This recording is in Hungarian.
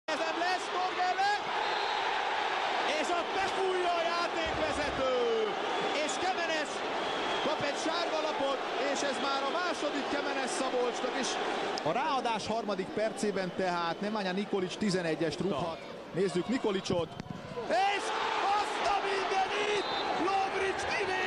Nem lesz Torgele, és a befújja a játékvezető, és Kemenes kap egy sárgalapot, és ez már a második Kemenes Szabolcsnak is. A ráadás harmadik percében tehát Nemanja Nikolić 11-est rúghat. Nézzük Nikolićot, és azt a mindenit! Lovrić kivéd!